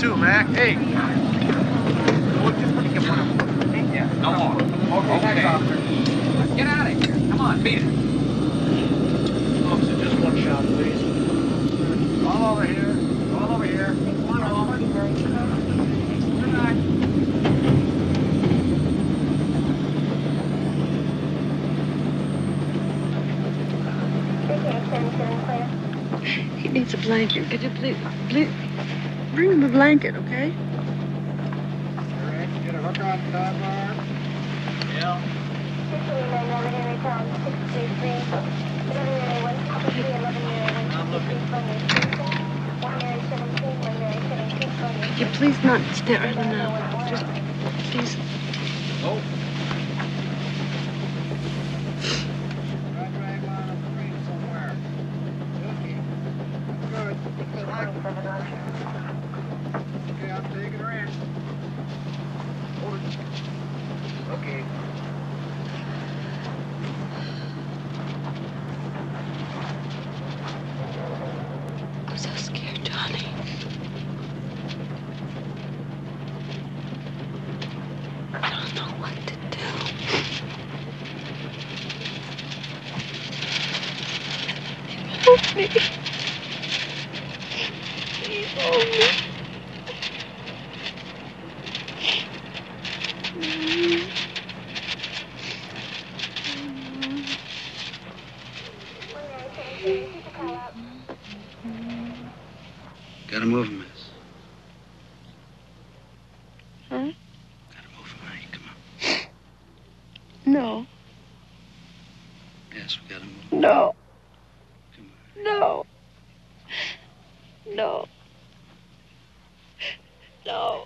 too, Mac. Hey. Well, just let me get one of them. Yeah, no more. Okay, thanks, officer. Get out of here. Come on, beat it. Officer, just one shot, please. All over here. All over here. One over. Good night. He needs a blanket. Could you please bring him a blanket, okay? All right, get a hook on the bar. Yeah. I'm looking. Could you please not stare at him now? Just, please. Oh. Okay, I'm taking her in. Hold it. Okay. I'm so scared, Johnny. I don't know what to do. Help me. Please help me. Gotta move him, miss. Huh? Gotta move him, honey. Come on. No. Yes, we gotta move him. No. Come on. No. No. No.